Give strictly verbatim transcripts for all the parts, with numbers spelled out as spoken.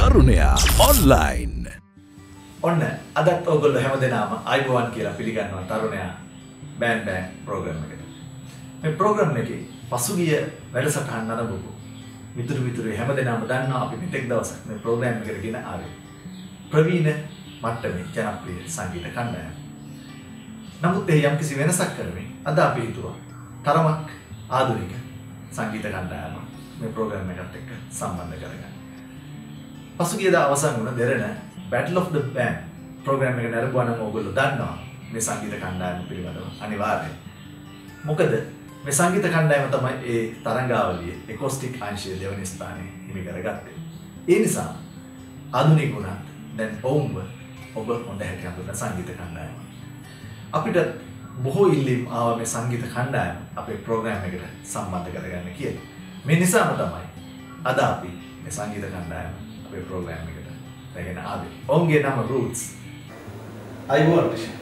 තරුණයා ඔන්ලයින්. ඔන්න අදත් ඔයගොල්ලෝ හැමදෙනාම අයිබෝවන් කියලා පිළිගන්නවා තරුණයා බෑන් බෑන් ප්‍රෝග්‍රෑම් එකට. මේ ප්‍රෝග්‍රෑම් එකේ පසුගිය වැඩසටහන් නරඹපු මිතුරු මිතුරු හැමදෙනාම දන්නවා අපි මෙතෙක් දවසක් මේ ප්‍රෝග්‍රෑම් එකට ගෙන ආවේ ප්‍රවීණ මට්ටමේ ජනප්‍රිය සංගීත කණ්ඩායම. නමුත් ඒ යම් කිසි වෙනසක් කරමින් අද අපි හිතුවා තරමක් ආධුනික සංගීත කණ්ඩායමක් මේ ප්‍රෝග්‍රෑම් එකත් එක්ක සම්බන්ධ කරගන්න. පසුගියදා අවසන් වුණ Derana Battle of the Band program එක නරඹුවා නම් ඔයගොල්ලෝ දන්නවා මේ සංගීත කණ්ඩායම පිළිබඳව අනිවාර්යයෙන්. මොකද මේ සංගීත කණ්ඩායම තමයි ඒ තරංගාවලියේ එකෝස්ටික් අංශයේ දෙවන ස්ථානයේ හිමි කරගත්තේ. ඒ නිසා ආධුනික වුණත් දැන් ඔවුන්ව ඔබ හොඳ හැටි හඳුනන සංගීත කණ්ඩායම. අපිට බොහෝ ඉල්ලීම් ආවා මේ සංගීත කණ්ඩායම අපේ ප්‍රෝග්‍රෑම් එකට සම්බන්ධ කරගන්න කියලා. මේ නිසාම තමයි අද අපි මේ සංගීත කණ්ඩායම අපේ ප්‍රෝග්‍රෑම් එකට රැගෙන ආවේ. ඔවුන්ගේ නම Roots. අයිබෝන් ටිෂන්.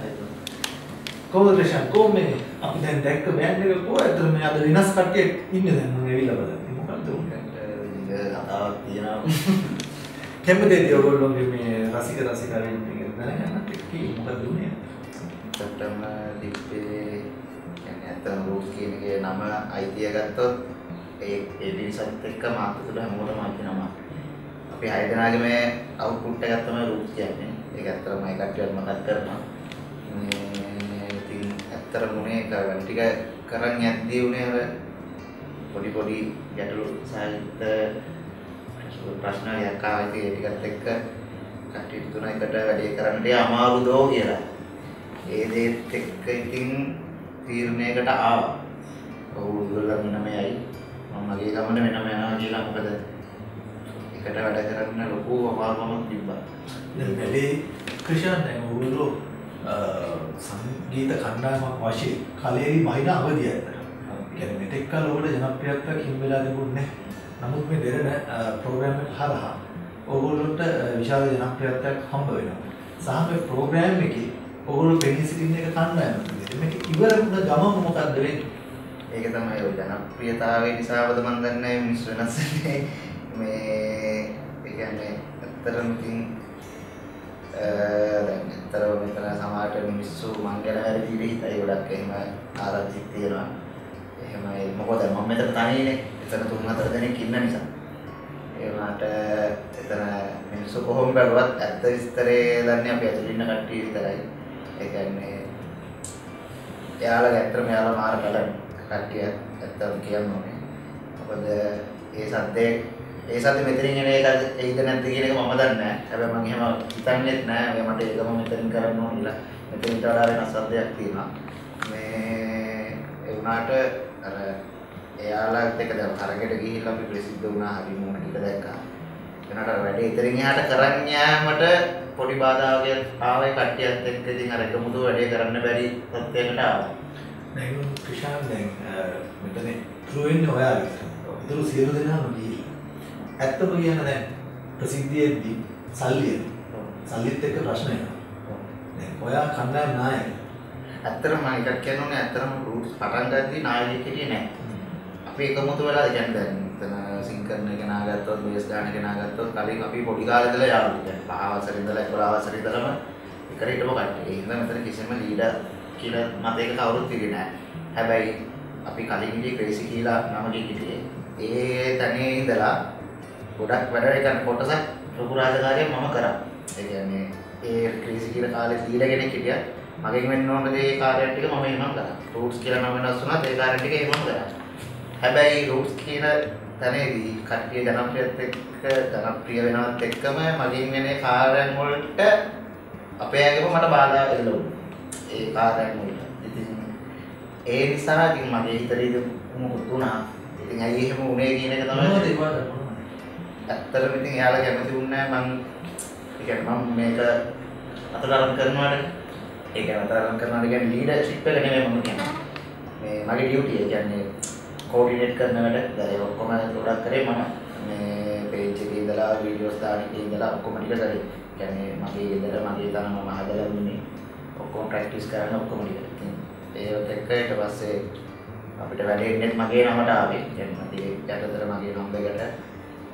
කොහොමද ටිෂන්? කොහොමද අපි දැන් දැක්ක බෑන්ඩ් එක කොහෙද මේ අද විනාශ කට්ටිය ඉන්නේ දැන් මම ඇවිල්ලා බලන්න. මොකක්ද උන්නේ? කතාවක් තියෙනවා. කැමතිද ඔයගොල්ලෝගේ මේ රසික රසිකාවෙන් ටික දැනගන්නත් එක්ක මොකද උනේ? සැප්තැම්බර් ලිප්පේ يعني අතන රූට්ස් කියන එකේ නම අයිතිය ගත්තොත් ඒ ඒ ඩිසයින් එක මාත් තුළ හැමෝටම අයිති නම. අපි හය දෙනාගේ මේ අවුට්පුට් එකක් තමයි රූට්ස් කියන්නේ. ඒක ඇත්තටම මම කට්ටියට මතක් කරනවා. මේ ඉතින් ඇත්තටම උනේ කරන් ටික කරන් යද්දී උනේ අර පොඩි පොඩි ගැටලු සහිත ප්‍රශ්න එකක් ආවා. ඒ ටිකත් එක්ක කට්ටිය තුන එකට වැඩේ කරන්න අමාරු දෝ කියලා. ඒ දේත් එක්ක ඉතින් තීරණයකට ආවා. ඔව් ඉවරලා මෙන්නමයි. මම මගේ ගමන වෙනම යනවා කියලා මොකද එකට වැඩ කරන්න ලොකු අමාරුකමක් තිබ්බා. දැන් වැඩේ ක්‍රිෂාන් දැන් ඔයගොල්ලෝ සංගීත කණ්ඩායමක් වශයෙන් කලෙරි මහින අවධියක්. කියන්නේ මෙතෙක් කල ඔබට ජනප්‍රියත්වයක් හිමි වෙලා තිබුණේ නැහැ. නමුත් මේ දෙරණ ප්‍රෝග්‍රෑම් එක හරහා ඔයගොල්ලොන්ට විශාල ජනප්‍රියත්වයක් හම්බ වෙනවා. සහ මේ ප්‍රෝග්‍රෑම් එකේ ඔයගොල්ලෝ පෙනී සිටින එක කණ්ඩායමක් විදිහට මේක ඉවර වුණ ගමම මොකක්ද වෙන්නේ? ඒක තමයි ඔය ජනප්‍රියතාවය නිසාවද මන් දන්නේ නැහැ මිනිස්සු වෙනස් වෙන්නේ. මේ ඒ කියන්නේ ඇත්තටම ඉතින් දැන් ඇත්තටම මෙතන සමහරට මිනිස්සු මං ගැන වැරදි විදිහට හිතයි ගොඩක් එහෙම ආරංචිත් තියෙනවා. එහෙමයි මොකද මම මෙතන තනියනේ. එතන තුන් හතර දෙනෙක් ඉන්න නිසා. ඒ වුණාට එතන මිනිස්සු කොහොම බැලුවත් ඇත්ත විස්තරේ දන්නේ අපි ඇතුළේ ඉන්න කට්ටිය විතරයි. ඒ කියන්නේ එයාලා ඇත්තටම එයාලා මාර බලන කට්ටිය ඇත්තටම කියන්නේ. මොකද ඒ සද්දේ ඒ සද්ද මෙතනින් එන එක ඒද නැද්ද කියන එක මම දන්නේ නැහැ. හැබැයි මම එහෙම හිතන්නේත් නැහැ. මම මට ඒකම මෙතනින් කරන්න ඕන කියලා. මෙතනින් වඩා වෙනස් සද්දයක් තියෙනවා. මේ ඒ වුණාට අර එයාලාත් එක්ක දැන් තරගෙට ගිහිල්ලා අපි ප්‍රසිද්ධ වුණා. හරි මොන ටික දැක්කා. එනකට වැඩේ ඉතින් එහාට කරන්න යාමට පොඩි බාධාවක් ආවේ කට්ටියත් එක්ක ඉතින් අර එකමුතු වැඩේ කරන්න බැරි තත්ත්වයකට ආවා. දැන් ක්‍රිෂාන් දැන් මෙතන ට්‍රූ වෙන්නේ ඔයා විතරයි. ඒතර සියලු දෙනාම ගිහින් ඇත්තම කියන දැන් ප්‍රසිද්ධියේදී සල්ලිය. සල්ලිත් එක්ක ප්‍රශ්න එනවා. දැන් ඔයා කණ්ඩායම නායක. ඇත්තටම මම එකක් කියනෝනේ ඇත්තටම රූට්ස් පටන් ගත්තී නායකයෙක් හිටියේ නැහැ. අපි එකමුතු වෙලා කියන්නේ දැන් එතන සිංකර්න එක නාගත්තොත් බේස් ගාන එක නාගත්තොත් කලින් අපි පොඩි කාලේ ඉඳලා යාළුවෝ. කියන්නේ පහ වසරේ ඉඳලා එකොළහ වසරේ ඉඳලම එකට හිටපු කට්ටිය. ඒ හින්දා මෙතන කිසිම ලීඩර් කියලා මතයක කවුරුත් ඉන්නේ නැහැ. හැබැයි අපි කලින් ඉඳි ක්‍රේසි කියලා නමකින් හිටියේ. ඒ තැනේ ඉඳලා ගොඩක් වැඩ කරන කොටසක් ලොකු රාජකාරියක් මම කරා. ඒ කියන්නේ ඒ ක්‍රේසි කියලා කාලේ ලීඩර් කෙනෙක් හිටියා. මගෙන් වෙන්න ඕන දේ කාර්යයක් ටික මම එහෙමම කරා. රූට්ස් කියලා නම වෙනස් වුණා ඒ කාර්ය ටික එහෙමම කරා. හැබැයි රූට්ස් කියන තැනේදී කට්ටිය ජනප්‍රියත් එක්ක ජනප්‍රිය වෙනවත් එක්කම මගෙන් වෙන කාර්යයන් වලට අපේ අයගම මට බාධා එල්ල වුණා. ඒ කාර්යයන් වලට. ඉතින් ඒ නිසා ඉතින් මගේ හිතේ මොකද වුණා. ඉතින් ඇයි එහෙම වුනේ කියන එක තමයි ඇත්තටම ඉතින් එයාලා කැමති වුණේ නැහැ මම ඒ කියන්නේ මම මේක අතලරම් කරනවානේ. ඒ කියන්නේ අතලරම් කරනවා කියන්නේ ලීඩර්ෂිප් එක නෙමෙයි මම කියන්නේ. මේ මගේ ඩියුටි ඒ කියන්නේ කෝඩිනේට් කරන වැඩ දැන් ඔක්කොම ගොඩක් කරේ මම මේ පේජ් එකේ ඉඳලා වීඩියෝස් දාන එකේ ඉඳලා ඔක්කොම ටික කරේ. කියන්නේ මගේ ගෙදර මගේ තන මම හදලා දුන්නේ ඔක්කොම ප්‍රැක්ටිස් කරන ඔක්කොම ටික. ඉතින් ඒවත් එක්ක ඊට පස්සේ අපිට වැඩේ ඉන්නේ මගේ නමට ආවේ. කියන්නේ මගේ යටතර මගේ නම්බර් එකට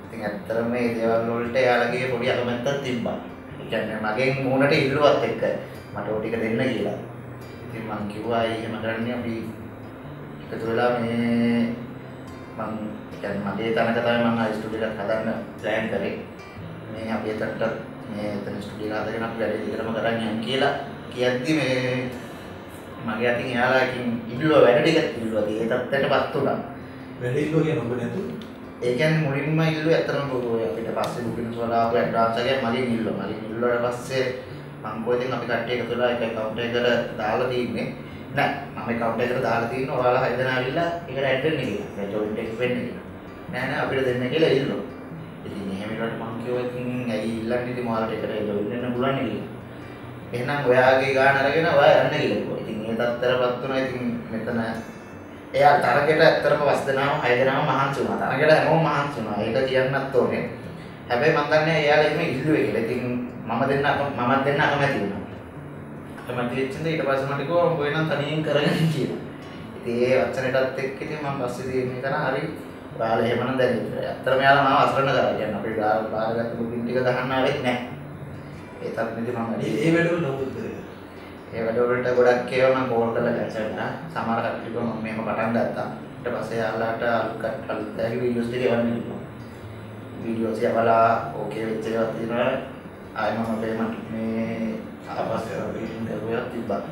ඉතින් ඇත්තටම මේ දේවල් වලට එයාලගේ පොඩි අකමැත්තක් තිබ්බා. ඒ කියන්නේ මගෙන් මූණට ඉල්ලුවත් එක්ක මට ඔය ටික දෙන්න කියලා. ඉතින් මං කිව්වා එහෙම කරන්නේ අපි එකතු වෙලා මේ මං කියන්නේ මගේ තැනක තමයි මං ආයි ස්ටුඩියෝ එකක් හදන්න ප්ලෑන් කරේ. මේ අපි එතනට මේ එතන ස්ටුඩියෝ එක හදගෙන අපි වැඩේ දිගටම කරන්න යන්න කියලා කියද්දි මේ මගේ අතින් එයාලා ඉතින් ඉල්ලුවා වැඩ ටික ඉල්ලුවා. ඒ තත්ත්වයටපත් වුණා. වැඩ ඉල්ලුවා කියන ඔබ නැතු. ඒ කියන්නේ මුලින්ම ඉල්ලුවේ ඇත්තටම ඔය අපිට පස්සේ බුකින්ස් වල ආපු ඇඩ්වාන්ස් එකක් මගෙන් ඉල්ලුවා. මගෙන් ඉල්ලුවාට පස්සේ මං කොහෙන්ද අපි කට්ටිය එකතු වෙලා එක account එකකට දාලා තින්නේ. නෑ මම account එකකට දාලා තින්න ඔයාලා හදන ආවිල්ලා ඒකට ඇඩ් වෙන්න කියලා. ඒ ජොයින්ට් එක වෙන්න කියලා. නෑ නෑ අපිට දෙන්න කියලා ඉල්ලුවා. ඉතින් එහෙම ඊට මං කිව්වා ඉතින් ඇයි ඉල්ලන්නේ ඉතින් ඔයාලට එකට ජොයින් වෙන්න පුළුවන් නේ කියලා. එහෙනම් ඔයාගේ ගාන අරගෙන ඔයා යන්න කියලා කිව්වා. ඉතින් ඒ තත්ත්වයටපත් වුණා. ඉතින් මෙතන එයා තරගෙට ඇත්තටම පස් දෙනාම හය දෙනාම මහන්සි වුණා. තරගෙට හැමෝම මහන්සි වුණා. ඒක කියන්නත් ඕනේ. හැබැයි මම දන්නේ එයාලා එහෙම ඉල්ලුවේ කියලා. ඉතින් මම දෙන්න මමත් දෙන්න අකමැති වුණා. අකමැති වෙච්ච ඉතින් ඊට පස්සේ මට කිව්වා ඔබ වෙනම් තනියෙන් කරගෙන කියලා. ඉතින් ඒ වචනයටත් එක්ක ඉතින් මම පස්සේ තීරණය කරා හරි ඔයාලා එහෙමනම් දැන් ඉතින් ඇත්තටම එයාලා මාව අසරණ කරා. කියන්නේ අපේ බාරගත්ත බුකින් ටික ගහන්න ආවෙත් නැහැ. ඒ තරමේදී මම ඒ වැඩවල නමුත් කරේ. ඒ වැඩවලට ගොඩක් ඒවා මම කෝල් කරලා කැන්සල් කරා. සමහර කට්ටිය කිව්වා මම මේක පටන් ගත්තා. ඊට පස්සේ යාළුවාට අලුත් අලුත් වීඩියෝස් ටික එවන්න කිව්වා. වීඩියෝස් යවලා ඕකේ වෙච්ච ඒවා තියෙනවා. ආයෙ මම පේමන්ට් මේ ආපස්සේ වීඩියෝ කරුවා තිබ්බා.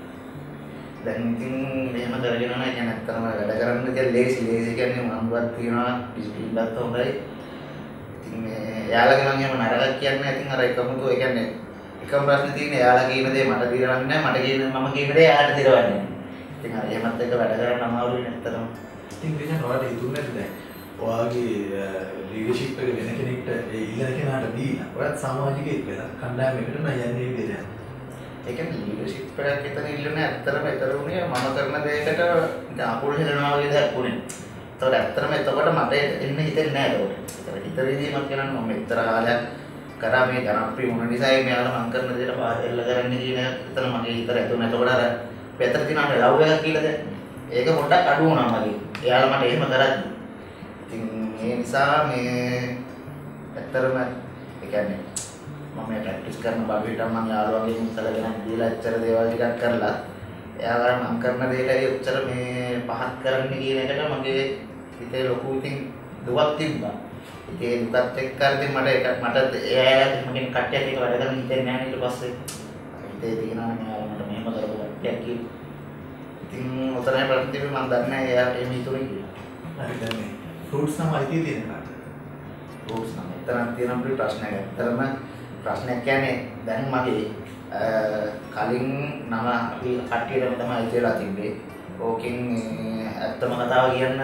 දැන් ඉතින් මෙහෙම කරගෙන යනවා. කියන්නේ ඇත්තටම වැඩ කරන්න කියලා ලේසි ලේසි කියන්නේ මම්වත් තියනවා ඩිස්ප්ලින්වත් හොඳයි. ඉතින් මේ යාළුවගේ මම එහෙම නරකක් කියන්නේ නැහැ. ඉතින් අර එකමුතු ඒ කියන්නේ එකම ප්‍රශ්නේ තියෙන්නේ එයාලා කියන දේ මට දිරවන්නේ නැහැ මට කියන මම කියන දේ එයාට දිරවන්නේ නැහැ. ඉතින් අර එහෙමත් එක්ක වැඩ කරන්න අමාරුයි නැත්තරම. ඉතින් විදිහට ඔයාලට හිතුනේ නැද්ද දැන් ඔයාගේ ලීඩර්ෂිප් එක වෙන කෙනෙක්ට ඒ ඉල්ලන කෙනාට දීලා ඔයත් සමාජිකයෙක් වෙලා කණ්ඩායමකට නම් යන්නේ විදිහට. ඒ කියන්නේ ලීඩර්ෂිප් එකක් එතන ඉල්ලුනේ ඇත්තටම ඒතර උනේ මම කරන දෙයකට අකුල් හෙලනවා වගේ දෙයක් උනේ. ඒතකොට ඇත්තටම එතකොට මට එන්න හිතෙන්නේ නැහැ ඒකට. ඒතර හිත විදීමක් කරන්න මම එතර කාලයක් කරා මේ ජනප්‍රිය වුණ නිසා මෙයාලා මං කරන දේට බාහිරල කරන්න කියන එතන මගේ හිතට ඇතුණා. එතකොට අර පෙතර දිනාට ලව් එකක් කියලා දැන් ඒක පොඩ්ඩක් අඩු වුණා මගේ. එයාලා මට එහෙම කරද්දි. ඉතින් ඒ නිසා මේ ඇත්තරම ඒ කියන්නේ මම මේ ප්‍රැක්ටිස් කරන බබේට මම යාළුවන්ගේ මුත්තලගෙන දීලා එච්චර දේවල් ටිකක් කරලා එයාලා මං කරන දේට උච්චර මේ පහත් කරන්න කියන එකට මගේ හිතේ ලොකු ඉතින් දුවක් තිබ්බා. ඒ දුකත් එක්ක ඉතින් මට ඒක මට එයාලා මගෙන් කට්ටියක් එක වැඩ කරන්න හිතෙන්නේ නැහැ ඊට පස්සේ හිතේ තියෙනවා නේ මට මෙහෙම කරපු කට්ටියක් කි. ඉතින් උතරේ ප්‍රතිපි මම දන්නේ නැහැ එයා එහෙම හිතුනේ කියලා. හරි දැන් මේ ෆෘට්ස් නම් අයිති තියෙන කාට? ෆෘට්ස් නම් එතරම් තියෙන අපේ ප්‍රශ්නයක්. ඇත්තටම ප්‍රශ්නයක් කියන්නේ දැන් මගේ කලින් නම අපි කට්ටියටම තමයි කියලා තිබ්බේ. ඕකෙන් ඇත්තම කතාව කියන්නද?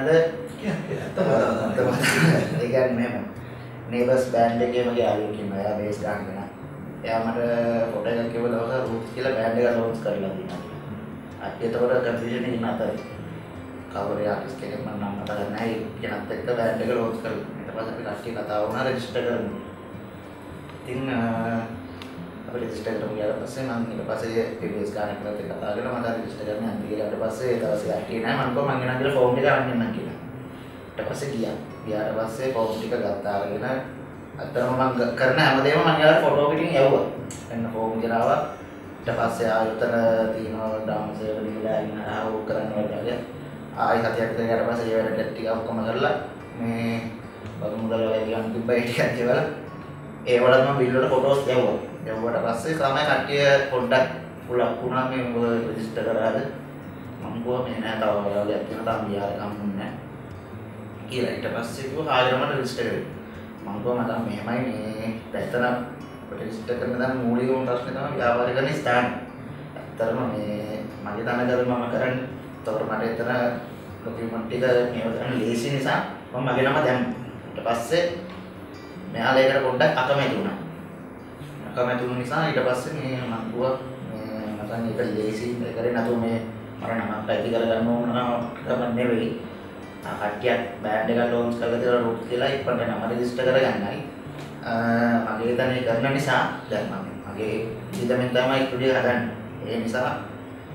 ඒ කියන්නේ මෙහෙම නේබර්ස් බෑන්ඩ් එකේ මගේ යාළුවෙක් ඉන්නවා. එයා බේස් ගන්න කෙනා. එයා මට ෆොටෝ එකක් කිව්ව දවසක් රූට්ස් කියලා බෑන්ඩ් එක ලොන්ච් කරලා තියෙනවා. අපි එතකොට කන්ෆියුෂන් එකේ ඉන්න අතරේ කවර් ආටිස්ට් කෙනෙක් මම නම් මතක නැහැ. කෙනත් එක්ක බෑන්ඩ් එක ලොන්ච් කරලා. ඊට පස්සේ අපි කට්ටිය කතා වුණා රෙජිස්ටර් කරමු. ඉතින් අපි රෙජිස්ටර් කරමු ඊට පස්සේ මම ඊට පස්සේ බේස් ගන්න කෙනාත් එක්ක කතා කරලා මම රෙජිස්ටර් කරන්න යන්න කියලා. ඊට පස්සේ ඒ දවසේ ඇටි නෑ මම කොහොම මං ගෙනත් ෆෝම් එක අරන් එන්නම් කියලා. ඊට පස්සේ ගියා. ගියාට පස්සේ ෆෝම් ටික ගත්තා අරගෙන අතරම මම කරන හැමදේම මම යාලා ෆොටෝ පිටින් යවුවා. එන්න ෆෝම් ගෙනාවා. ඊට පස්සේ ආයතන තියෙනවා ඩාන්ස් එක දීලා ඉන්න ආව කරන්න වගේ. ආයි හතියක් විතර ඊට පස්සේ ඒ වැඩ ටික ඔක්කොම කරලා මේ බගු මුදල් වගේ ගන්න තිබ්බා ඒ ටිකක් ඒවල ඒ වලත් මම බිල් වල ෆොටෝස් යවුවා. යවුවට පස්සේ තමයි කට්ටිය පොඩ්ඩක් පුලක් වුණා මේ රෙජිස්ටර් කරාද මම ගෝ මේ නෑ තව ඔයාලගේ තියෙන තාම ගියාර කම්මුන්නේ නෑ කියලා. ඊට පස්සේ කිව්වා ආයෙමට රෙජිස්ටර් කරේ. මම ගෝ මම මෙහෙමයි මේ දැතන රෙජිස්ටර් කරන දා මූලිකම ප්‍රශ්නේ තමයි ව්‍යාපාර කරන ස්ථාන. ඇත්තටම මේ මගේ තන කර මම කරන්නේ. ඒතකොට මට එතන ඩොකියුමන්ට් ටික මේව ගන්න ලේසි නිසා මම මගේ නම දැම්මා. ඊට පස්සේ මෙයාලා ඒකට පොඩ්ඩක් අකමැති වුණා. අකමැති වුණ නිසා ඊට පස්සේ මේ මම කිව්වා මේ මතන් ඒක ලේසි කරේ නැතුව මේ මරණ නමක් ඇති කරගන්න ඕන ගමන් නෙවෙයි. ආ කට්ටියක් බෑන්ඩ් එකක් ලොන්ච් කරලා තියලා රූට් කියලා ඉක්පන්ට නම රෙජිස්ටර් කරගන්නයි. මගේ තනේ කරන නිසා දැන් මම මගේ ඉදමෙන් තමයි ස්ටුඩියෝ හදන්නේ. ඒ නිසා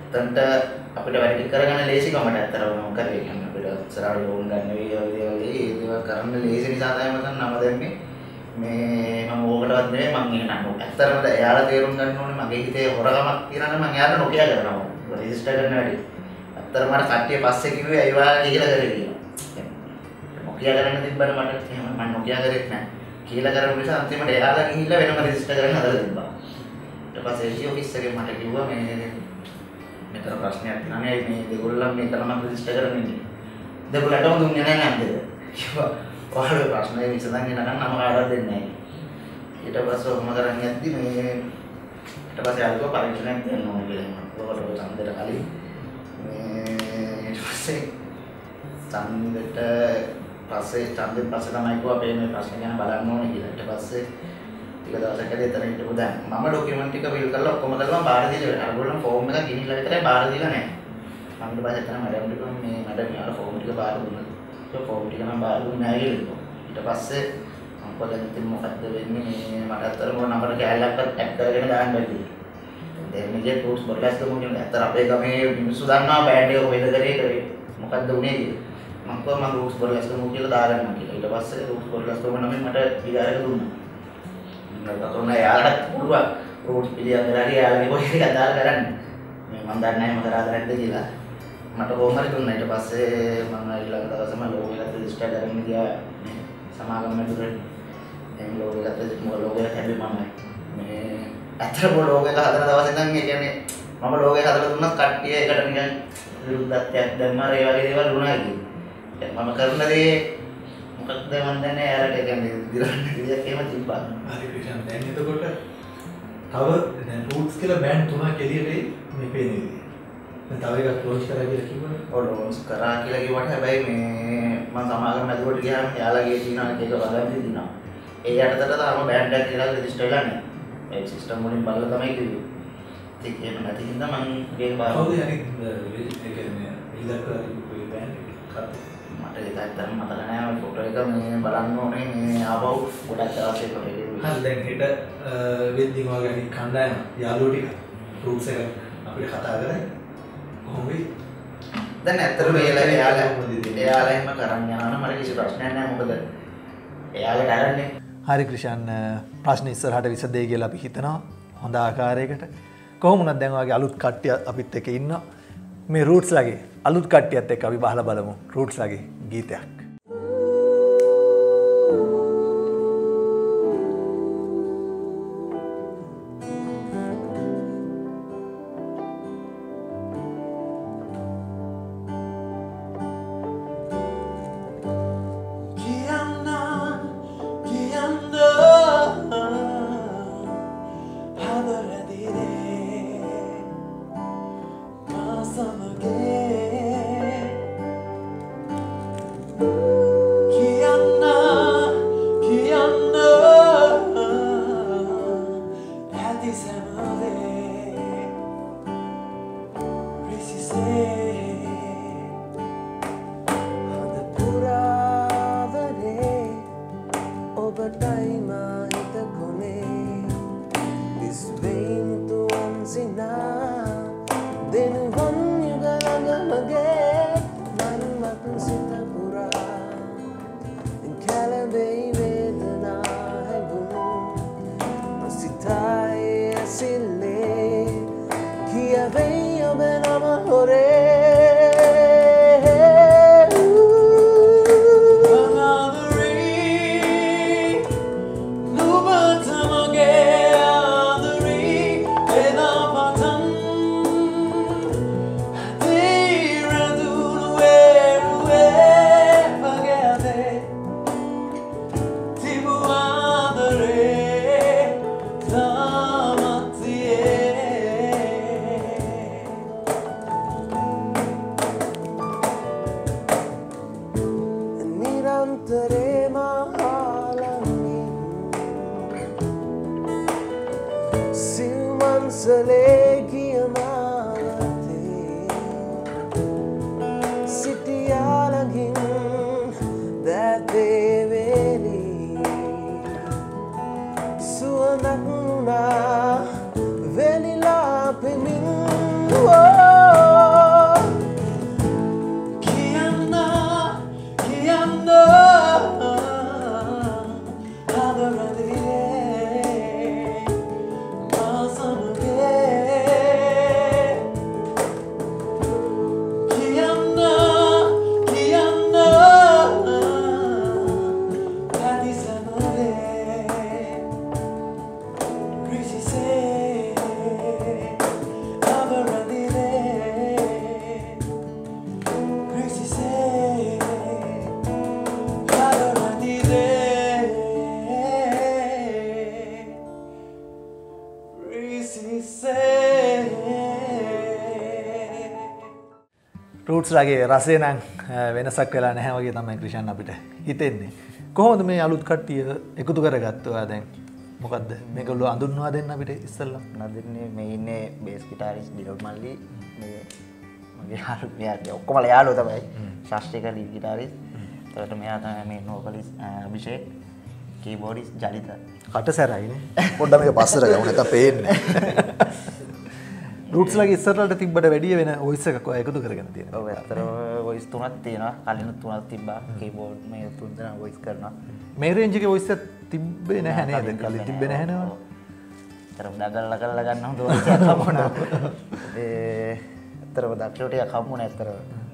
එතනට අපිට වැඩි කරගන්න ලේසි කමට ඇත්තරම මොකද කියන්නේ අපිට ඉස්සරහට ලෝන් ගන්න වේවල් දේවල් ඒ දේවල් කරන්න ලේසි නිසා තමයි මම නම දැම්මේ මේ මම ඕකටවත් නෙවෙයි මම එහෙනම් ඇත්තරම එයාලා තේරුම් ගන්න ඕනේ මගේ හිතේ හොරකමක් තියෙනවා නම් මම එයාට නොකිය කරනවා රෙජිස්ටර් කරන්න වැඩි ඇත්තරම මට කට්ටිය පස්සේ කිව්වේ අය වාලා කියලා කරේ කියලා නොකිය කරන්න තිබ්බට මට එහෙම මම නොකිය කරෙත් නැහැ කියලා කරපු නිසා අන්තිමට එයාලා ගිහිල්ලා වෙනම රෙජිස්ටර් කරන්න හදලා තිබ්බා ඊට පස්සේ එල් ජී ඔෆිස් එකේ මට කිව්වා මේ මෙතන ප්‍රශ්නයක් තියෙනවා නේ මේ දෙගොල්ලන් මේකම රෙජිස්ටර් කරගෙන ඉන්නේ දෙගොල්ලන්ටම දුන්නේ නැහැ නේද කිව්වා ඔයාලගේ ප්‍රශ්නේ විසඳන්නේ නැත්නම් නම කාටවත් දෙන්නේ නැහැ ඊට පස්සේ ඔහොම කරන් යද්දි මේ ඊට පස්සේ ආල්කෝ පරීක්ෂණයක් දෙන්න ඕනේ කියලා මම ඔයාලට ඡන්දෙට කලින් මේ ඊට පස්සේ ඡන්දෙට පස්සේ ඡන්දෙත් පස්සේ තමයි කිව්වා අපේ මේ ප්‍රශ්න ගැන බලන්න ඕනේ කියලා ඊට පස්සේ ටික දවසකදී එතන හිටපු දැන් මම ඩොකියුමන්ට් ටික ෆිල් කරලා ඔක්කොම කරලා බාර දීලා අරගොල්ලන් ෆෝම් එක ගිනිලා විතරයි බාර දීලා නැහැ මම ඊට පස්සේ එතන මැඩම් ටික මේ මැඩම් යාලා ෆෝම් ටික බාර දුන්නා ඒ ෆෝම් ටික මම බාර දුන්නේ නැහැ කියලා ඊට පස්සේ මම පොඩ්ඩක් ඉතින් මොකද්ද වෙන්නේ මේ මට අතර මොන නම්බර කෑල්ලක්වත් ටැග් කරගෙන දාන්න බැරි දෙන්නගේ ටූල්ස් බොඩ්ලස් දුමු කියන්නේ අතර අපේ ගමේ මිනිස්සු දන්නවා බෑන්ඩ් එක කොහෙද කරේ කරේ මොකද්ද උනේ කියලා මම කිව්වා මම රූට්ස් බොඩ්ලස් දුමු කියලා දාගන්නවා කියලා ඊට පස්සේ රූට්ස් බොඩ්ලස් දුම නම් මට විකාරක දුන්නා තොරණ යාලට පුළුවන් රූට්ස් පිළියම් කරලා යාලගේ කොහෙද කතා කරන්නේ මේ මම දන්නේ නැහැ මොකද ආදරෙන්ද කියලා මට කොහොම හරි දුන්නා ඊට පස්සේ මම ඊළඟ දවසේම ලෝගෝ එකත් රෙජිස්ටර් කරගෙන ගියා සමාගම් මැදුරේ මේ ලෝගෝ එකත් මොකද ලෝගෝ එක හැදුවේ මම මේ අතර ලෝගෝ එක හදන දවසේ ඉඳන් ඒ කියන්නේ මම ලෝගෝ එක හදලා දුන්නත් කට්ටිය එකට නිකන් විරුද්ධත්වයක් දැම්මා ඒ වගේ දේවල් වුණා කියන්නේ මම කරන දේ මොකක්ද මන් දන්නේ යාලට කියන්නේ දිරන්න දෙයක් එහෙම තිබ්බා. හරි ක්‍රිෂාන් දැන් එතකොට තව දැන් රූට්ස් කියලා බෑන්ඩ් තුනක් එළියට එයි මේ පේන්නේ. දැන් තව එකක් ලොන්ච් කරා කියලා කිව්වනේ. ඔව් ලොන්ච් කරා කියලා කිව්වට හැබැයි මේ මම සමාගම මැදුරට ගියාම යාලගේ තියෙනවා එක වදන්ති දිනවා. ඒ යටතට තාම බෑන්ඩ් එකක් කියලා රෙජිස්ටර් වෙලා නැහැ. ඒ සිස්ටම් වලින් බලලා තමයි කිව්වේ. ඒක එහෙම නැති හින්දා මම මේක බලන්න. කවුද අනිත් ඒ කියන්නේ ඉලක්ක කරපු බෑන්ඩ් එක කතා මට ඒක ඇත්තටම මතක නැහැ මම ෆොටෝ එක මේ බලන්න ඕනේ මේ ආපහු ගොඩක් අවශ්‍ය ෆොටෝ එක. හරි දැන් හෙට වෙද්දි වගේ අනිත් කණ්ඩායම යාළුවෝ ටික රූට්ස් එක අපිට කතා කරන්නේ කොහොමද? දැන් ඇත්තටම එයාලා එයාලා එයාලා එහෙම කරන් යනවා මට කිසි ප්‍රශ්නයක් නැහැ මොකද එයාලට අරන්නේ. හරි ක්‍රිෂාන් ප්‍රශ්න ඉස්සරහට විසදෙයි කියලා අපි හිතනවා හොඳ ආකාරයකට. කොහොම වුණත් දැන් වගේ අලුත් කට්ටිය අපිත් එක්ක ඉන්නවා. මේ රූට්ස් ලගේ අලුත් කට්ටියත් එක්ක අපි බහලා බලමු රූට්ස් ලගේ ගීතයක්. Vanilla, රූට්ස් ලගේ රසය නම් වෙනසක් වෙලා නැහැ වගේ තමයි ක්‍රිෂන් අපිට හිතෙන්නේ. කොහොමද මේ අලුත් කට්ටිය එකතු කරගත්තා දැන්? මොකද්ද මේගොල්ලෝ අඳුන්වා දෙන්න අපිට ඉස්සෙල්ලා? නදින්නේ මේ ඉන්නේ බේස් ගිටාරිස්ට් ඩිලොට් මල්ලි මේ මගේ යාළුවා මෙයා ඔක්කොම යාළුවෝ තමයි. ශාස්ත්‍රීය ලීඩ් ගිටාරිස්ට්. ඒකට මෙයා තමයි මේ නෝකලිස් අභිෂේක් කීබෝඩිස් ජලිත. කට සැරයිනේ. පොඩ්ඩක් මේක පස්සට ගමු නැත්නම් පේන්නේ. රූට්ස් ලගේ ඉස්සරහට තිබ්බට වැඩිය වෙන වොයිස් එකක් ඔය එකතු කරගෙන තියෙනවා. ඔව් අතර වොයිස් තුනක් තියෙනවා. කලින් තුනක් තිබ්බා. කීබෝඩ් මේ තුන් දෙනා වොයිස් කරනවා. මේ රේන්ජ් එකේ වොයිස් එක තිබ්බේ නැහැ නේද? කලින් තිබ්බේ නැහැ නේද? අතරම දගල්ලා කරලා ගන්න හොඳ වොයිස් එකක් හම්බුණා. ඒ අතරම දක්ෂෝ ටිකක් හම්බුණා අතර.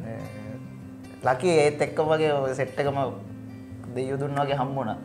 ලකි ඒත් එක්කම වගේ සෙට් එකම දෙයියෝ දුන්න වගේ හම්බුණා.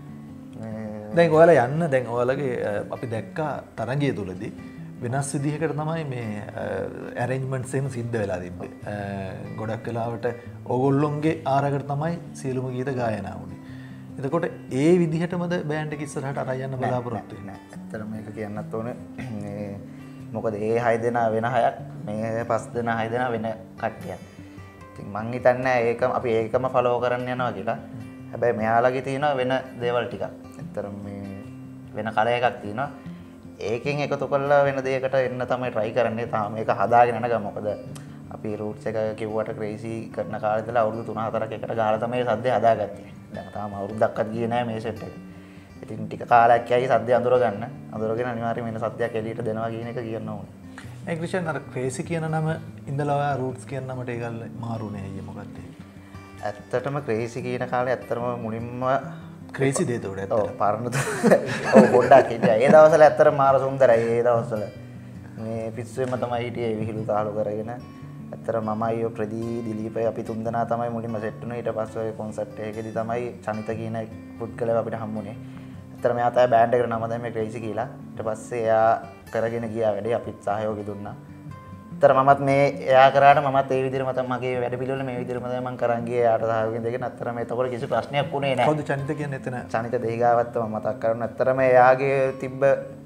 දැන් ඔයාලා යන්න දැන් ඔයාලගේ අපි දැක්කා තරංගය තුලදී වෙනස් විදිහකට තමයි මේ ඇරේන්ජ්මන්ට්ස් එහෙම සිද්ධ වෙලා තිබ්බේ. ගොඩක් වෙලාවට ඕගොල්ලොන්ගේ ආරකට තමයි සියලුම ගීත ගායනා වුනේ. එතකොට ඒ විදිහටමද බෑන්ඩ් එක ඉස්සරහට අරන් යන්න බලාපොරොත්තු වෙන්නේ? ඇත්තටම මේක කියන්නත් ඕනේ. මේ මොකද ඒ හය දෙනා වෙන හයක් මේ පස් දෙනා හය දෙනා වෙන කට්ටියක්. ඉතින් මං හිතන්නේ ඒක අපි ඒකම ෆලෝ කරන්න යනවා කියලා. හැබැයි මෙයාලගේ තියෙනවා වෙන දේවල් ටිකක්. ඇත්තටම මේ වෙන කල එකක් තියෙනවා. ඒකෙන් එකතු කරලා වෙන දෙයකට එන්න තමයි try කරන්නේ. තාම මේක හදාගෙන යන ගම. මොකද අපි රූට්ස් එක කිව්වට ක්‍රේසි කරන කාලේ ඉඳලා අවුරුදු තුන හතරක් එකට ගහලා තමයි සද්දේ හදාගත්තේ. දැන් තාම අවුරුද්දක්වත් ගියේ නැහැ මේ සෙට් එක. ඉතින් ටික කාලයක් යයි සද්දේ අඳුර ගන්න. අඳුරගෙන අනිවාර්යයෙන් වෙන සද්දයක් එළියට දෙනවා කියන එක කියන්න ඕනේ. ඒ ක්‍රිෂන් අර ක්‍රේසි කියන නම ඉඳලා ඔයා රූට්ස් කියන නමට ඒගොල්ල මාරුනේ අයියේ මොකක්ද? ඇත්තටම ක්‍රේසි කියන කාලේ ඇත්තටම මුලින්ම ක්‍රේසි දේත උඩ ඇත්තට. ඔව් පරණ ඔව් පොඩ්ඩක් හිටියා. ඒ දවස්වල ඇත්තටම මාර සුන්දරයි ඒ දවස්වල. මේ පිස්සුවෙම තමයි හිටියේ විහිළු තාලු කරගෙන. ඇත්තට මම අයියෝ ප්‍රදී දිලීපයි අපි තුන්දෙනා තමයි මුලින්ම සෙට් වුණේ. ඊට පස්සේ ඔය කොන්සර්ට් එකේදී තමයි චනිත කියන පුද්ගලයා අපිට හම්බුනේ. ඇත්තට මෙයා තමයි බෑන්ඩ් එකට නම දැම්මේ ක්‍රේසි කියලා. ඊට පස්සේ එයා කරගෙන ගියා වැඩේ අපිත් සහයෝගය දුන්නා. ඇත්තට මමත් මේ එයා කරාට මමත් ඒ විදිහටම තමයි මගේ වැඩ පිළිවෙල මේ විදිහටම තමයි මම කරන් ගියේ. එයාට සහයෝගයෙන් දෙගෙන ඇත්තට මේ එතකොට කිසි ප්‍රශ්නයක් වුණේ නැහැ. කවුද චනිත කියන්නේ එතන? චනිත දෙහිගාවත් තමයි මතක් කරගන්න. ඇත්තටම එයාගේ තිබ්බ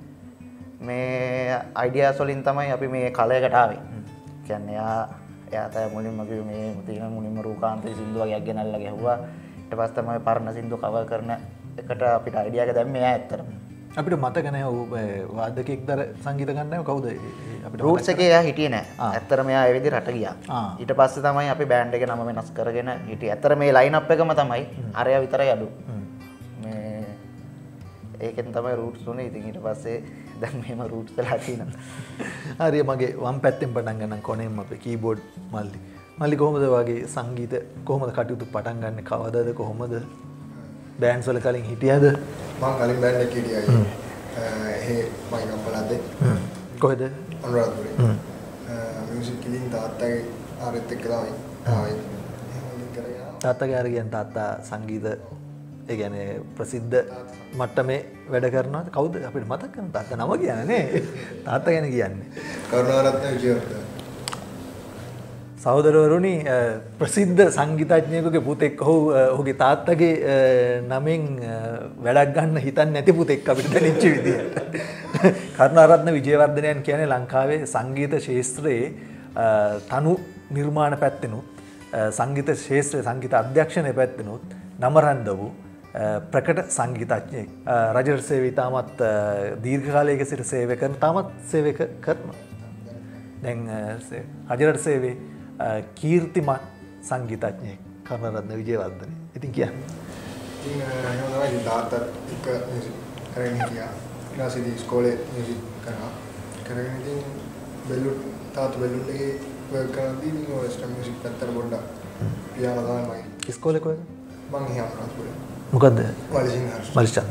මේ අයිඩියාස් වලින් තමයි අපි මේ කලයකට ආවේ. කියන්නේ එයා එයා තමයි මුලින්ම කිව්වේ මේ තියෙන මුලින්ම රූකාන්තේ සින්දු වගේක් ගෙනල්ලා ගැහුවා. ඊට පස්සේ තමයි පරණ සින්දු කවර් කරන එකට අපිට අයිඩියා එක දැම්මේ එයා ඇත්තටම. අපිට මතක නැහැ වාදකෙක්දර සංගීත ගන්නව කවුද අපිට රූට්ස් එකේ එයා හිටියේ නැහැ. ඇත්තටම එයා ඒ විදිහට රට ගියා. ඊට පස්සේ තමයි අපි බෑන්ඩ් එකේ නම වෙනස් කරගෙන හිටියේ. ඇත්තට මේ ලයින් අප් එකම තමයි. අරයා විතරයි අඩු. මේ ඒකෙන් තමයි රූට්ස් උනේ. ඉතින් ඊට පස්සේ දැන් මෙහෙම රූට්ස් වෙලා තියෙනවා. හරි මගේ වම් පැත්තෙන් පටන් ගන්න කොනෙන් අපේ කීබෝඩ් මල්ලි. මල්ලි කොහොමද වගේ සංගීත කොහොමද කටයුතු පටන් ගන්න කවදාද කොහොමද බෑන්ඩ්ස් වල කලින් හිටියද? මම කලින් බෑන්ඩ් එකේ හිටියයි. එහෙ මම ගම්පලද්දේ. කොහෙද? අනුරාධපුරේ. මියුසික් කිලින් තාත්තගේ ආරෙත් එක්ක තමයි ආවේ. තාත්තගේ ආර කියන්නේ තාත්තා සංගීත ඒ කියන්නේ ප්‍රසිද්ධ මට්ටමේ වැඩ කරනවාද? කවුද අපිට මතක් කරන තාත්තා නම කියන්නේ නේ? තාත්තා ගැන කියන්නේ. කරුණාරත්න විජයවර්ධන. සහෝදරවරුනි ප්‍රසිද්ධ සංගීතඥයෙකුගේ පුතෙක් ඔහු ඔහුගේ තාත්තගේ නමින් වැඩක් ගන්න හිතන්නේ නැති පුතෙක් අපිට දැනෙච්ච විදියට. කරුණාරත්න විජයවර්ධනයන් කියන්නේ ලංකාවේ සංගීත ශාස්ත්‍රයේ තනු නිර්මාණ පැත්තෙනුත් සංගීත ශාස්ත්‍රයේ සංගීත අධ්‍යක්ෂණය පැත්තෙනුත් නමරන්ද වූ ප්‍රකට සංගීතඥයෙක්. රජරට සේවය තාමත් දීර්ඝ කාලයක සිට සේවය කරන තාමත් සේවය කරනවා. දැන් රජරට සේවයේ කීර්තිමත් සංගීතඥයෙක් කරුණාරත්න විජයවර්ධන. ඉතින් කියන්නේ. ඉතින් එහෙම තමයි තාත්තා එක මියුසික් කරගෙන හිටියා. ඊට පස්සේ ඉස්කෝලේ මියුසික් කරා. කරගෙන ඉතින් බෙල්ලුට් තාත්තා බෙල්ලුට් එකේ වර්ක් කරද්දී ඉතින් ඔය වෙස්ටර්න් මියුසික් පැත්තට පොඩ්ඩක් පියාලා තමයි මගේ. ඉස්කෝලේ කොහෙද? මං එහෙම අනුරාධපුරේ. මොකද්ද? වලිසිංහර්ෂ්. මල්ලිචන්ද.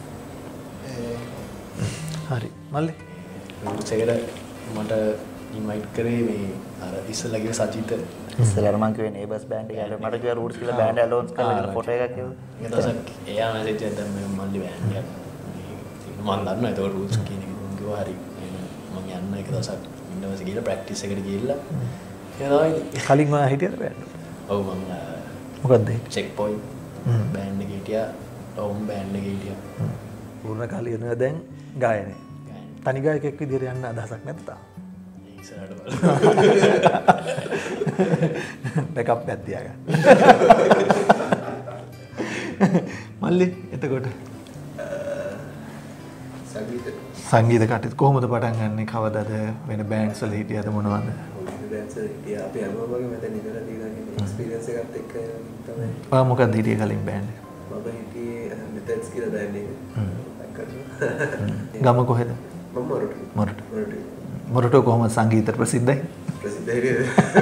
හරි. මල්ලි. සෙකට මට ඉන්වයිට් කරේ මේ අර ඉස්සෙල්ලා කිව්ව සජිත ඉස්සෙල්ලා මම කිව්වේ නේබර්ස් බෑන්ඩ් එක. මට කිව්වා රූට්ස් කියලා බෑන්ඩ් ඇලෝන්ස් කරලා ෆොටෝ එකක් කිව්වා. ඊට පස්සේ එයා මැසේජ් එකක් දැම්මේ මල්ලි බෑන්ඩ් එක. මම දන්නවා ඒක රූට්ස් කියන එක කිව්වා හරි. මම යන්න එක දවසක් ඊට පස්සේ ගිහලා ප්‍රැක්ටිස් එකට ගිහිල්ලා එනවා ඉතින්. කලින් මම හිටියද බෑන්ඩ්? ඔව් මම මොකද්ද? චෙක් පොයින්ට් බෑන්ඩ් එකේ හිටියා. ටෝම් බෑන්ඩ් එකේ හිටියා. පූර්ණ කාලීනව දැන් ගායනේ. තනි ගායකයෙක් විදිහට යන්න අදහසක් නැත්තා. ඉස්සරහට බලමු. බෑකප් එකක් තියාගන්න. මල්ලි එතකොට සංගීත සංගීත කටයුතු කොහොමද පටන් ගන්නෙ? කවදද වෙන බෑන්ඩ්ස් වල හිටියද මොනවද? බෑන්ඩ්ස් වල හිටියා. අපි හැමෝම වගේ මෙතන ඉඳලා තියෙන එක්ස්පීරියන්ස් එකත් එක්ක තමයි. ඔයා මොකක්ද හිටියේ කලින් බෑන්ඩ් එක? මම හිටියේ මෙතෙන්ස් කියලා බෑන්ඩ් එක. ගම කොහෙද? මම මොරටු. මොරටු. මොරටු. මොරටු කොහොමද සංගීතයට ප්‍රසිද්ධයි? ප්‍රසිද්ධයි.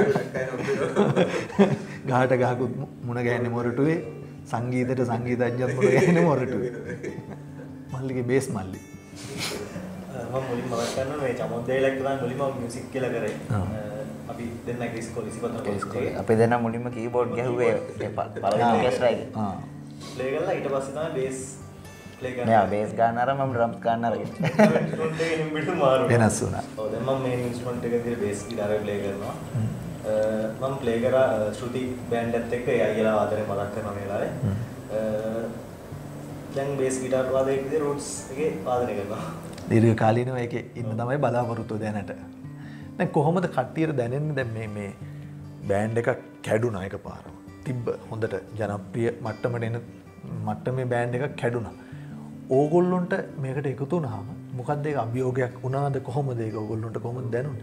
ගහට ගහකුත් මුණ ගැහෙන්නේ මොරටුවේ. සංගීතයට සංගීතඥයන් මුණ ගැහෙන්නේ මොරටුවේ. මල්ලිගේ බේස් මල්ලි. මම මුලින්ම මතක් කරනවා මේ චමොද්දේලක් තමයි මුලින්ම මියුසික් කියලා කරේ. අපි දෙන්නගේ ඉස්කෝලේ ඉසිපතන අපි දෙන්න මුලින්ම කීබෝඩ් ගැහුවේ ඒ පළවෙනි ඔකෙස්ට්‍රා එකේ. ආ. ප්ලේ කරලා ඊට පස්සේ තමයි බේස් ප්ලේ කරන්නේ. මෙයා බේස් ගන්න අර මම ඩ්‍රම්ස් ගන්න අරගෙන. ඉන්ස්ට්‍රුමන්ට් එකේ හිම්බිට මාරු. වෙනස් වුණා. ඔව් දැන් මම මේ ඉන්ස්ට්‍රුමන්ට් එකේ විදිහට බේස් ගිටාරය ප්ලේ කරනවා. මම ප්ලේ කරා ශ්‍රුති බෑන්ඩ් එකත් එක්ක ඒ අයියලා වාදනය මතක් කරන වෙලාවේ. දැන් බේස් ගිටාර් වාදනයේ විදිහට රූට්ස් එකේ වාදනය කරනවා. දීර්ඝ කාලීනව ඒකේ ඉන්න තමයි බලාපොරොත්තු දැනට. දැන් කොහොමද කට්ටියට දැනෙන්නේ දැන් මේ මේ බෑන්ඩ් එකක් කැඩුනා එකපාරම. තිබ්බ හොඳට ජනප්‍රිය මට්ටමට එන මට්ටමේ බෑන්ඩ් එකක් කැඩුනා. ඕගොල්ලොන්ට මේකට එකතු වුණාම මොකක්ද ඒක අභියෝගයක් වුණාද කොහොමද ඒක ඕගොල්ලොන්ට කොහොමද දැනුනේ?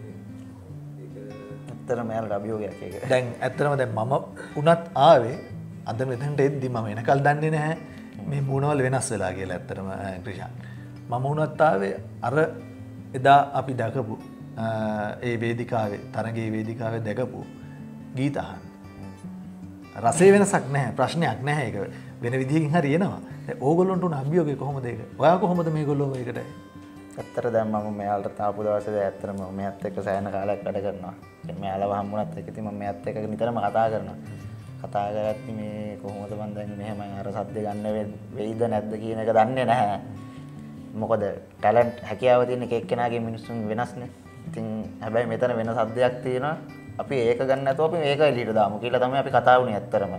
ඇත්තටම යාළුවා අභියෝගයක් ඒක. දැන් ඇත්තටම දැන් මම උනත් ආවේ අද මෙතනට එද්දි මම එනකල් දන්නේ නැහැ මේ මොනවල වෙනස් වෙලා කියලා ඇත්තටම ක්‍රිෂාන්. මම උනත් ආවේ අර එදා අපි දැකපු ඒ වේදිකාවේ තරගයේ වේදිකාවේ දැකපු ගීත අහන්න. රසයේ වෙනසක් නැහැ ප්‍රශ්නයක් නැහැ ඒක වෙන විදිහකින් හරි එනවා. දැන් ඕගොල්ලන්ට උන අභියෝගය කොහොමද ඒක? ඔයා කොහොමද මේගොල්ලෝ මේකට? ඇත්තට දැන් මම මෙයාලට තාපු දවසේ ඇත්තටම මෙයාත් එක්ක සෑහෙන කාලයක් වැඩ කරනවා. දැන් මෙයාලව හම්බුණත් එක්ක ඉතින් මම මෙයාත් එක්ක නිතරම කතා කරනවා. කතා කරද්දි මේ කොහොමද මම දැන් මෙහෙම අර සද්ද ගන්න වෙයිද නැද්ද කියන එක දන්නේ නැහැ. මොකද ටැලන්ට් හැකියාව තියෙන එක එක්කෙනාගේ මිනිස්සුන් වෙනස්නේ. ඉතින් හැබැයි මෙතන වෙන සද්දයක් තියෙනවා. අපි ඒක ගන්න නැතුව අපි මේක එළියට දාමු කියලා තමයි අපි කතා වුණේ ඇත්තරම.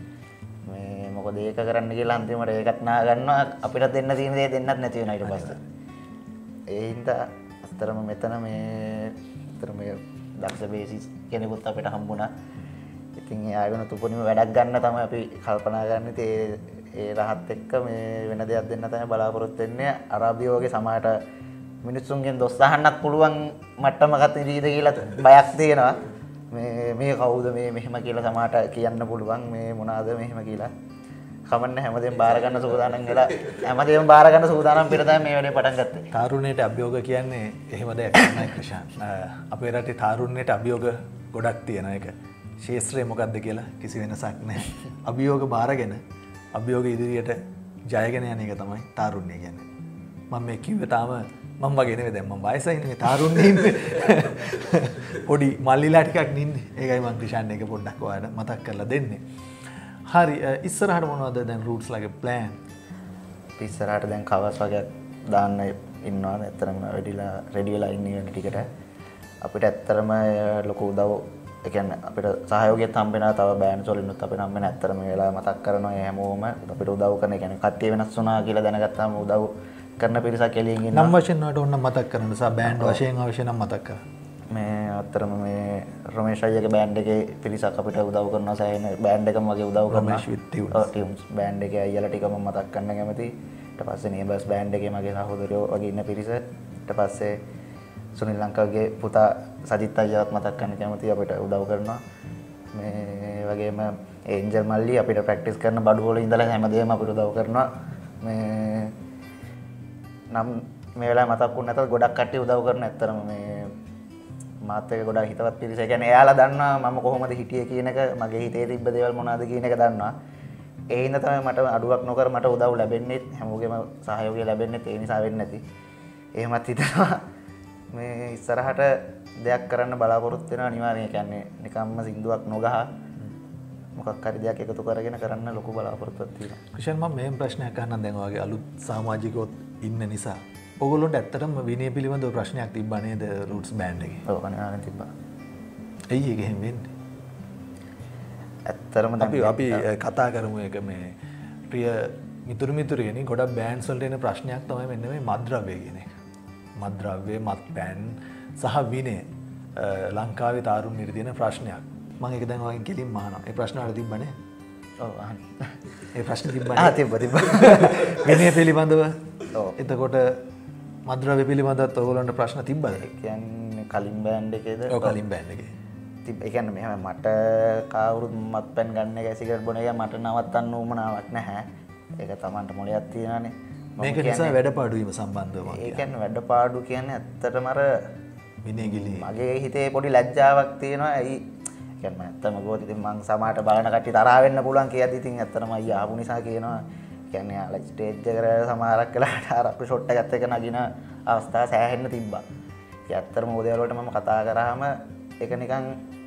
මේ මොකද ඒක කරන්න කියලා අන්තිමට ඒකත් නා ගන්නවා අපිට දෙන්න තියෙන දේ දෙන්නත් නැති වෙනවා ඊට පස්සේ. ඒ හින්දා ඇත්තරම මෙතන මේ ඇත්තරම දක්ෂ බේසිස් කෙනෙකුත් අපිට හම්බුණා. ඉතින් එයාගෙන තුපුනිම වැඩක් ගන්න තමයි අපි කල්පනා කරන්නේ. ඒ ඒ රහත් එක්ක මේ වෙන දෙයක් දෙන්න තමයි බලාපොරොත්තු වෙන්නේ. අරාබියෝගේ සමාජයට මිනිස්සුන්ගෙන් දොස් අහන්නත් පුළුවන් මට්ටමකට ඉඳීද කියලා බයක් තියෙනවා. මේ මේ කවුද මේ මෙහෙම කියලා සමාජයට කියන්න පුළුවන් මේ මොනවාද මෙහෙම කියලා. කමන්න හැමදේම බාර ගන්න සූදානම් වෙලා හැමදේම බාර ගන්න සූදානම් පිට තමයි මේ වැඩේ පටන් ගත්තේ. තාරුණ්‍යයට අභියෝග කියන්නේ එහෙම දෙයක් නෑ ක්‍රිෂාන්. අපේ රටේ තාරුණ්‍යයට අභියෝග ගොඩක් තියෙන එක. ශේත්‍රය මොකක්ද කියලා කිසි වෙනසක් නැහැ. අභියෝග බාරගෙන අභියෝග ඉදිරියට ජයගෙන යන එක තමයි තාරුණ්‍ය කියන්නේ. මම මේ කිව්වේ තාම මම වගේ නෙවෙයි දැන් මම වයසයිනේ මේ තාරුණ්‍යේ ඉන්නේ. පොඩි මල්ලිලා ටිකක් නින්නේ. ඒකයි මම ක්‍රිෂාන් එක පොඩ්ඩක් ඔයාලට මතක් කරලා දෙන්නේ. හරි ඉස්සරහට මොනවද දැන් රූට්ස් ලගේ ප්ලෑන්? ඉස්සරහට දැන් කවර්ස් වගේ දාන්න ඉන්නවා. ඇත්තටම රෙඩිලා රෙඩි වෙලා ඉන්නේ වෙන ටිකට. අපිට ඇත්තටම ලොකු උදව් ඒ කියන්නේ අපිට සහයෝගයක් හම්බ වෙනවා තව බෑන්ඩ්ස් වලින්වත් අපිට හම්බ වෙන ඇත්තටම මේ වෙලාව මතක් කරනවා ඒ හැමෝම අපිට උදව් කරන ඒ කියන්නේ කට්ටිය වෙනස් වුණා කියලා දැනගත්තාම උදව් කරන පිරිසක් එළියෙන් ඉන්නවා. නම් වශයෙන් වලට ඕන මතක් කරන්න සා බෑන්ඩ් වශයෙන් අවශ්‍ය නම් මතක් කරා. මේ අත්‍තරම මේ රමේෂ් අයියාගේ බෑන්ඩ් එකේ පිරිසක් අපිට උදව් කරනවා සෑහෙන බෑන්ඩ් එකම වගේ උදව් කරනවා. Ramesh with tunes. ඔව් ටියුන්ස් බෑන්ඩ් එකේ අයියාලා ටිකම මතක් කරන්න කැමතියි. ඊට පස්සේ නේබර්ස් බෑන්ඩ් එකේ මගේ සහෝදරයෝ වගේ ඉන්න පිරිස. ඊට පස්සේ සුනිල් ලංකාගේ පුතා සජිත් අයියාවත් මතක් කරන්න කැමතියි අපිට උදව් කරනවා. මේ වගේම ඒන්ජල් මල්ලි අපිට ප්‍රැක්ටිස් කරන බඩුවල ඉඳලා හැමදේම අපිට උදව් කරනවා. මේ නම් මේ වෙලාවේ මතක් වුණ නැතත් ගොඩක් කට්ටිය උදව් කරන ඇත්තරම මේ මාත් එක්ක ගොඩක් හිතවත් පිරිස. ඒ කියන්නේ එයාලා දන්නවා මම කොහොමද හිටියේ කියන එක, මගේ හිතේ තිබ්බ දේවල් මොනවද කියන එක දන්නවා. ඒ හින්දා තමයි මට අඩුවක් නොකර මට උදව් ලැබෙන්නේ, හැමෝගෙම සහයෝගය ලැබෙන්නේ ඒ නිසා වෙන්නේ නැති. එහෙමත් හිතනවා මේ ඉස්සරහට දෙයක් කරන්න බලාපොරොත්තු වෙනවා අනිවාර්යයෙන්. කියන්නේ නිකම්ම සින්දුවක් නොගහ මොකක් හරි දෙයක් එකතු කරගෙන කරන්න ලොකු බලාපොරොත්තුවක් තියෙනවා. ක්‍රිෂාන් මම මේ ප්‍රශ්නයක් අහන්න දැන් ඔයගේ අලුත් සමාජිකයොත් ඉන්න නිසා ඔයගොල්ලොන්ට ඇත්තටම විනය පිළිබඳව ප්‍රශ්නයක් තිබ්බා නේද රූට්ස් බෑන්ඩ් එකේ? ඔව් අනිවාර්යෙන් තිබ්බා. ඇයි ඒක එහෙම වෙන්නේ? ඇත්තටම අපි අපි කතා කරමු ඒක මේ ප්‍රිය මිතුරු මිතුරියනි ගොඩක් බෑන්ඩ්ස් වලට එන ප්‍රශ්නයක් තමයි මෙන්න මේ මත්ද්‍රව්‍ය කියන එක. මත්ද්‍රව්‍ය, මත්පැන් සහ විනය. ලංකාවේ තාරුන් නිර්දින ප්‍රශ්නයක්. මම ඒක දැන් ඔයගෙන් කෙලින්ම අහනවා. ඒ ප්‍රශ්න වල තිබ්බනේ. ඔව් අහන්න. ඒ ප්‍රශ්න තිබ්බනේ. ආ තිබ්බ තිබ්බ. විනය පිළිබඳව. ඔව්. එතකොට මද්ද්‍රව්‍ය පිළිබඳවත් ඔයගොල්ලන්ට ප්‍රශ්න තිබ්බද? ඒ කියන්නේ කලින් බෑන්ඩ් එකේද? ඔව් කලින් බෑන්ඩ් එකේ. තිබ්බ. ඒ කියන්නේ මෙහෙම මට කවුරුත් මත්පැන් ගන්න එක සිගරට් බොන එක මට නවත්තන්න උවමනාවක් නැහැ. ඒක Tamanට මොලයක් තියෙනවානේ. මේක නිසා වැඩපාඩු වීම සම්බන්ධව මම ඒ කියන්නේ වැඩපාඩු කියන්නේ ඇත්තටම අර විනය ගිලි මගේ හිතේ පොඩි ලැජ්ජාවක් තියෙනවා. ඇයි කියන්නේ ඇත්තම ගොත ඉතින් මං සමාහට බලන කට්ටිය තරහ වෙන්න පුළුවන් කියද්දි ඉතින් ඇත්තටම අයියා ආපු නිසා කියනවා. කියන්නේ යාලා ස්ටේජ් එකට සමහරක් වෙලාවට අර අපේ ෂොට් එකත් එක්ක නගින අවස්ථා සෑහෙන්න තිබ්බා. ඒ ඇත්තටම ඕ දේවල් වලට මම කතා කරාම ඒක නිකන්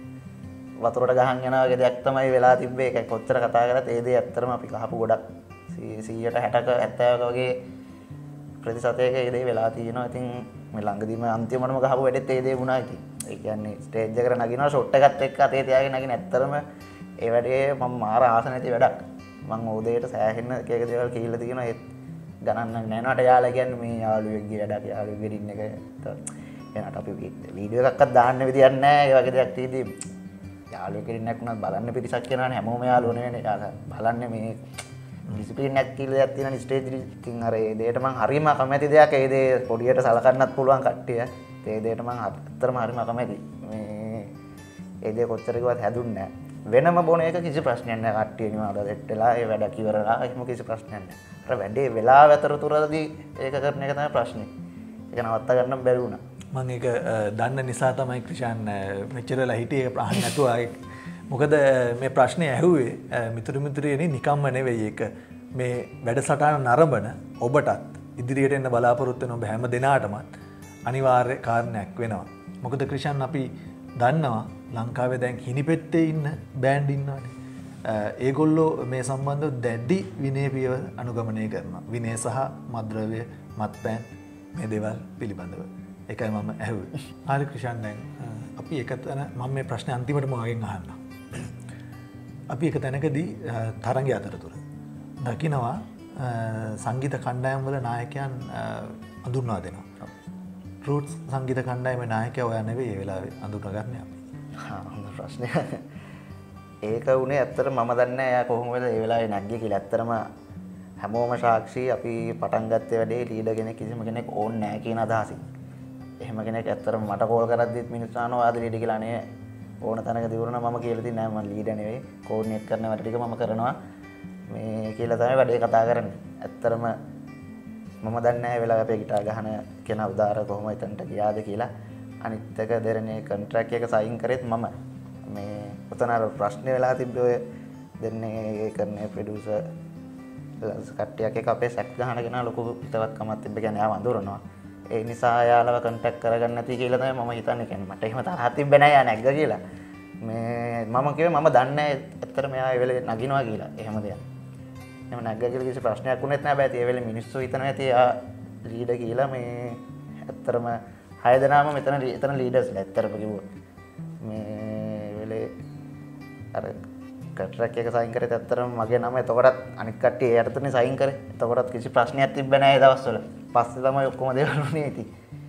වතුරට ගහන් යනවා වගේ දෙයක් තමයි වෙලා තිබ්බේ. ඒක කොච්චර කතා කරත් ඒ දේ ඇත්තටම අපි කහපු ගොඩක් සීයට හැටක හැත්තෑවක වගේ ප්‍රතිශතයක ඒ දේ වෙලා තියෙනවා. ඉතින් මේ ළඟදීම අන්තිමටම ගහපු වැඩෙත් ඒ දේ වුණා. ඉතින් ඒ කියන්නේ ස්ටේජ් එකට නගිනවා ෂොට් එකත් එක්ක අතේ තියාගෙන නගින ඇත්තටම ඒ වැඩේ මම මාර ආස නැති වැඩක්. මම ඕදේට සෑහෙන්න එක එක දේවල් කියලා තියෙනවා. ඒත් ගණන් නැනවට යාලා කියන්නේ මේ යාළුවෙක්ගේ වැඩක් යාළුවෙක්ගේ ඩින් එක එනට අපි වීඩියෝ එකක්වත් දාන්න විදියක් නැහැ. ඒ වගේ දෙයක් තියෙදි යාළුවෙක්ගේ ඩින් එකක් උනත් බලන්න පිරිසක් කියනවනේ හැමෝම යාළුවෝ නෙවෙයි. යාලා බලන්නේ මේ ඩිසිප්ලින් එකක් කියලා දෙයක් තියෙනවා ස්ටේජ් එකකින්. අර ඒ දෙයට මං හරිම කැමැති දෙයක්. ඒ දේ පොඩියට සලකන්නත් පුළුවන් කට්ටිය. ඒ දෙයට මං අත්‍තරම හරිම කැමැති. මේ ඒ දේ කොච්චර කිව්වත් හැදුන්නේ නැහැ. වෙනම බොන එක කිසි ප්‍රශ්නයක් නැහැ. කට්ටිය නිවාඩු සෙට් වෙලා ඒ වැඩ කිවරලා එහෙම කිසි ප්‍රශ්නයක් නැහැ. අර වැඩේ වෙලාව අතරතුරදී ඒක කරන එක තමයි ප්‍රශ්නේ. ඒක නවත්ත ගන්න බැරි වුණා. මම ඒක දන්න නිසා තමයි ක්‍රිෂාන් මෙච්චරලා හිටියේ ඒක ප්‍රශ්න නැතුව මොකද මේ ප්‍රශ්නේ ඇහුවේ මිතුරු මිතුරියනි නිකම්ම නෙවෙයි. ඒක මේ වැඩසටහන නරඹන ඔබටත් ඉදිරියට එන්න බලාපොරොත්තු වෙන ඔබ හැම දිනාටම අනිවාර්ය කාරණයක් වෙනවා. මොකද ක්‍රිෂාන් අපි දන්නවා ලංකාවේ දැන් හිනිපෙත්තේ ඉන්න බෑන්ඩ් ඉන්නවානේ. ඒගොල්ලෝ මේ සම්බන්ධව දැඩි විනය පියවර අනුගමනය කරනවා. විනය සහ මත්ද්‍රව්‍ය මත්පැන් මේ දේවල් පිළිබඳව. ඒකයි මම ඇහුවේ. හරි ක්‍රිෂාන් දැන් අපි එක තැන මම මේ ප්‍රශ්නේ අන්තිමටම ඔයගෙන් අහන්නම්. අපි එක තැනකදී තරඟය අතරතුර දකිනවා සංගීත කණ්ඩායම් වල නායකයන් අඳුන්වා දෙනවා. රූට්ස් සංගීත කණ්ඩායමේ නායකයා ඔයා නෙවෙයි ඒ වෙලාවේ අඳුනගන්නේ අපි. හා හොඳ ප්‍රශ්නයක්. ඒක උනේ ඇත්තට මම දන්නේ නැහැ එයා කොහොමද ඒ වෙලාවේ නැග්ගේ කියලා. ඇත්තටම හැමෝම සාක්ෂි අපි පටන් ගත්තේ වැඩේ ලීඩර් කෙනෙක් කිසිම කෙනෙක් ඕනේ නැහැ කියන අදහසින්. එහෙම කෙනෙක් ඇත්තටම මට කෝල් කරද්දිත් මිනිස්සු අහනවා ආද ලීඩර් කියලා නේ ඕන තැනක දිවුණා මම කියලා තින්නේ නැහැ මම ලීඩර් නෙවෙයි කෝඩිනේට් කරන වැඩ ටික මම කරනවා මේ කියලා තමයි වැඩේ කතා කරන්නේ. ඇත්තටම මම දන්නේ නැහැ වෙලාව අපේ ගිටාර් ගහන කෙනා උදාර කොහොම එතනට ගියාද කියලා. අනිත් එක දෙරනේ කොන්ට්‍රැක්ට් එක සයින් කරෙත් මම. මේ උතන අර ප්‍රශ්නේ වෙලා තිබ්බේ ඔය දෙන්නේ කරන්නේ ප්‍රොඩියුසර් කට්ටියක් එක අපේ සැක් ගහන කෙනා ලොකු හිතවත්කමක් තිබ්බ කියන්නේ ආව අඳුරනවා. ඒ නිසා යාළුව කොන්ටැක්ට් කරගන්න නැති කියලා තමයි මම හිතන්නේ. කියන්නේ මට එහෙම තරහක් තිබ්බේ නැහැ යා නැග්ග කියලා. මේ මම කිව්වේ මම දන්නේ නැහැ ඇත්තට මෙයා ඒ වෙලේ නගිනවා කියලා. එහෙම දෙයක්. එහෙම නැග්ග කියලා කිසි ප්‍රශ්නයක් වුණෙත් නැහැ. බෑ. ඒ වෙලේ මිනිස්සු හිතනවා ඇති යා ලීඩර් කියලා. මේ ඇත්තටම හය දෙනාම මෙතන එතන ලීඩර්ස්ලා ඇත්තටම කිව්වොත්. මේ වෙලේ අර කොන්ට්‍රැක්ට් එක සයින් කරේත් ඇත්තටම මගේ නම එතකොටත් අනිත් කට්ටිය ඒ යටතනේ සයින් කරේ. එතකොටත් කිසි ප්‍රශ්නයක් තිබ්බේ නැහැ ඒ දවස්වල. පස්සේ තමයි ඔක්කොම දේවල් වුණේ ඉතින්.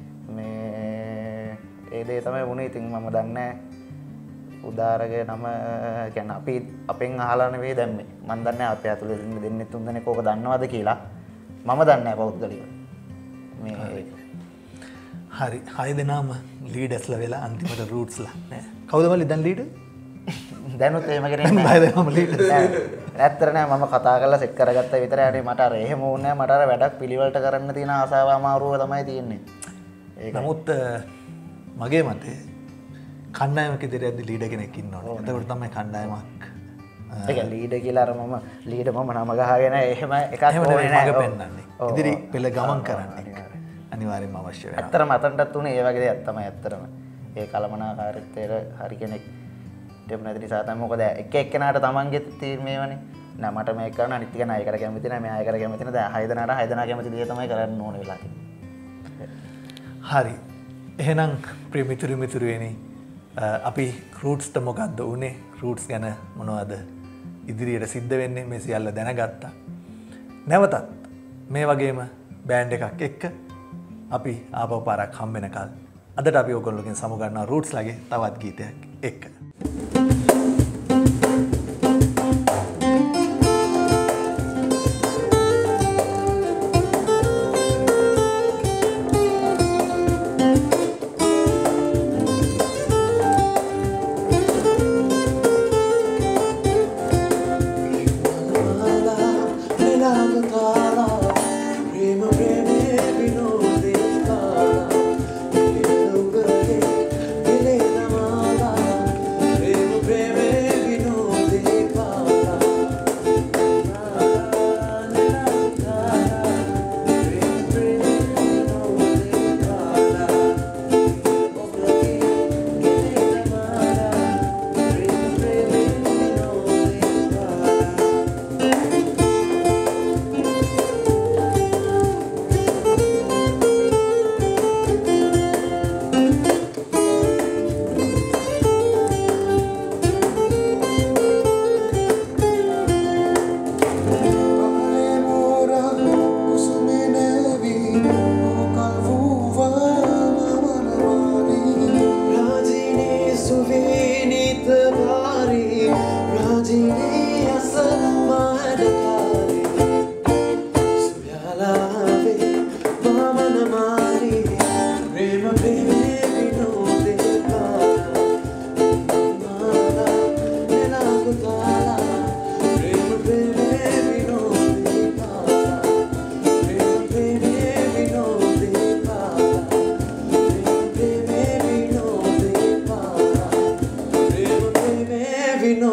මේ ඒ දේ තමයි වුණේ. ඉතින් මම දන්නේ උදාරගේ නම කියන්නේ අපි අපෙන් අහලා නෙවෙයි දැම්මේ. මම දන්නේ අපේ අතුලේ ඉන්න දෙන්නේ තුන් දෙනෙක් ඕක දන්නවද කියලා. මම දන්නේ නැහැ පෞද්ගලිකව. මේ හරි හය දෙනාම ලීඩර්ස්ලා වෙලා අන්තිමට රූට්ස්ලා නෑ. කවුද මල්ලි දැන් ලීඩර්? දැනුත් එහෙම කෙනෙක් නෑ. හය දෙනාම ලීඩර්. ඇත්තට නෑ මම කතා කරලා සෙට් කරගත්තා විතරයි. අනේ මට අර එහෙම ඕනේ නෑ. මට අර වැඩක් පිළිවෙලට කරන්න තියෙන ආසාව අමාරුව තමයි තියෙන්නේ. ඒක නමුත් මගේ මතේ කණ්ඩායමක ඉදිරියේදී ලීඩර් කෙනෙක් ඉන්නවා. එතකොට තමයි කණ්ඩායමක් ඒක ලීඩර් කියලා අර මම ලීඩර් මම නම ගහගෙන එහෙම එකක් ඕනේ නෑ. මග පෙන්නන්නේ. ඉදිරි පෙළ ගමන් කරන්නේ. අනිවාර්යෙන්ම අවශ්‍ය වෙනවා. ඇත්තටම අතන්ටත් උනේ ඒ වගේ දෙයක් තමයි ඇත්තටම. ඒ කලමනාකාරීත්වයට හරි කෙනෙක් දෙන්න නැති නිසා තමයි මොකද එක එක්කෙනාට තමන්ගේ තීරණයවනේ. නෑ මට මේක කරන්න අනිත් කෙනා ඒකට කැමති නෑ මෙයා ඒකට කැමති නෑ. දැන් හය දෙනාට හය දෙනා කැමති දේ තමයි කරන්න ඕනේ වෙලා තියෙන්නේ. හරි. එහෙනම් ප්‍රිය මිතුරු මිතුරුවෙනි අපි රූට්ස්ට මොකද්ද උනේ? රූට්ස් ගැන මොනවද ඉදිරියට සිද්ධ වෙන්නේ මේ සියල්ල දැනගත්තා. නැවතත් මේ වගේම බෑන්ඩ් එකක් එක්ක අපි ආපහු පාරක් හම්බ වෙනකල් අදට අපි ඔයගොල්ලෝගෙන් සමුගන්නවා රූට්ස් ලගේ තවත් ගීතයක් එක්ක.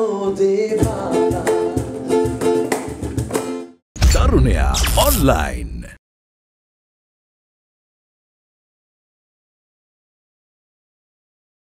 Tarunaya Online.